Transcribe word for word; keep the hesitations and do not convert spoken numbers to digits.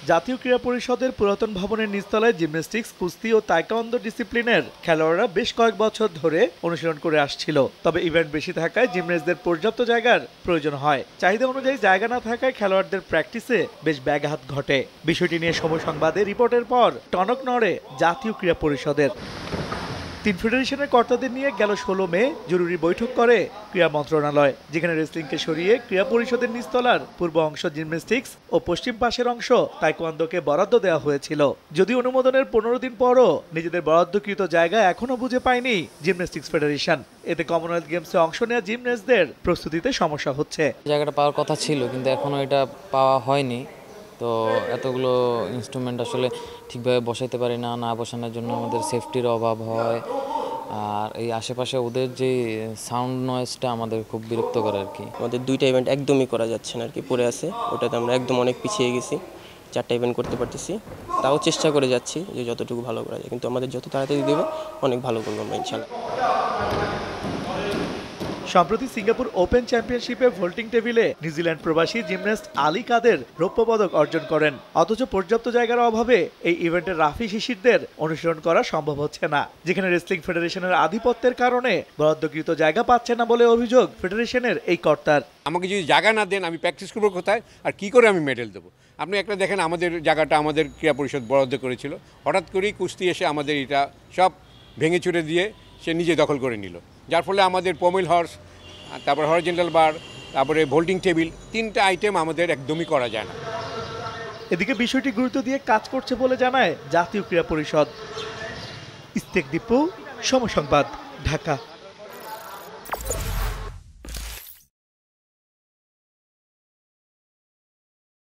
জাতীয় ক্রীড়া পরিষদের পুরাতন ভবনের নিচতলায় জিমন্যাস্টিক্স, কুস্তি ও তাইকোয়ান্দো ডিসিপ্লিনের খেলোয়াড়রা বেশ কয়েক বছর ধরে অনুশীলন করে আসছিল। তবে ইভেন্ট বেশি থাকায় জিমন্যাস্টদের পর্যাপ্ত জায়গার প্রয়োজন হয়। চাহিদা অনুযায়ী জায়গা না থাকায় খেলোয়াড়দের প্র্যাকটিসে বেশ ব্যাঘাত ঘটে। বিষয়টি নিয়ে সময় সংবাদে রিপোর্টের পর টনক নড়ে জাতীয় ক্রীড়া পরিষদের। তিন ফেডারেশনের কর্তাদের নিয়ে গেল ষোলো মে জরুরি বৈঠক করে ক্রীড়া মন্ত্রণালয়, যেখানে রেসলিংকে সরিয়ে ক্রীড়া পরিষদের নিচতলার পূর্ব অংশ জিমন্যাস্টিক্স ও পশ্চিম পাশের অংশ তাইকোয়ান্দোকে বরাদ্দ দেওয়া হয়েছিল। যদি অনুমোদনের পনেরো দিন পরও নিজেদের বরাদ্দকৃত জায়গা এখনো বুঝে পায়নি জিমন্যাস্টিক্স ফেডারেশন। এতে কমনওয়েলথ গেমসে অংশ নেওয়া জিমন্যাস্টদের প্রস্তুতিতে সমস্যা হচ্ছে। জায়গাটা পাওয়ার কথা ছিল, কিন্তু এখনো এটা পাওয়া হয়নি। তো এতগুলো ইনস্ট্রুমেন্ট আসলে ঠিকভাবে বসাইতে পারি না, না বসানোর জন্য আমাদের সেফটির অভাব হয়। আর এই আশেপাশে ওদের যে সাউন্ড নয়েজটা আমাদের খুব বিরক্ত করে আর কি। আমাদের দুইটা ইভেন্ট একদমই করা যাচ্ছে না আর কি, পড়ে আছে। ওটাতে আমরা একদম অনেক পিছিয়ে গেছি। চারটা ইভেন্ট করতে পারতেছি, তাও চেষ্টা করে যাচ্ছি যে যতটুকু ভালো করা যায়, কিন্তু আমাদের যত তাড়াতাড়ি দেবে অনেক ভালো করবো আমরা ইনশাল্লাহ। সম্প্রতি সিঙ্গাপুর ওপেন চ্যাম্পিয়নশিপে ভোল্টিং টেবিলে নিউজিল্যান্ড প্রবাসী জিমন্যাস্ট আলী কাদের রৌপ্য পদক অর্জন করেন। অথচ পর্যাপ্ত জায়গার অভাবে এই ইভেন্টের রাফি শিশিরদের অনুসরণ করা সম্ভব হচ্ছে না, যেখানে রেসলিং ফেডারেশনের আধিপত্যের কারণে বরাদ্দকৃত জায়গা পাচ্ছে না বলে অভিযোগ ফেডারেশনের এই কর্তার। আমাকে যদি জায়গা না দেন আমি প্র্যাকটিস করবো কোথায় আর কি করে আমি মেডেল দেবো? আপনি একটা দেখেন, আমাদের জায়গাটা আমাদের ক্রীড়া পরিষদ বরাদ্দ করেছিল, হঠাৎ করেই কুস্তি এসে আমাদের এটা সব ভেঙে চুরে দিয়ে সে নিজে দখল করে নিল, যার ফলে আমাদের পমিল হর্স, তারপর হরিজন্টাল বার, তারপরে ভোল্টিং টেবিল, তিনটা আইটেম আমাদের একদমই করা যায় না। এদিকে বিষয়টি গুরুত্ব দিয়ে কাজ করছে বলে জানায় জাতীয় ক্রীড়া পরিষদ। ইস্তেক দীপু, সময় সংবাদ, ঢাকা।